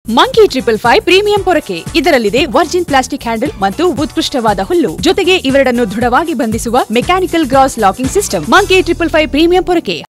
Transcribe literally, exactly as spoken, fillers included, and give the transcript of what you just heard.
monkey triple five premium ಪೊರಕೆ ಇದರಲ್ಲಿದೆ virgin plastic handle ಮತ್ತು ಉತ್ಕೃಷ್ಟವಾದ ಹುಲ್ಲು ಜೊತೆಗೆ ಇವೆರಡನ್ನು ದೃಢವಾಗಿ ಬಂಧಿಸುವ mechanical cross locking system Monkey triple five premium ಪೊರಕೆ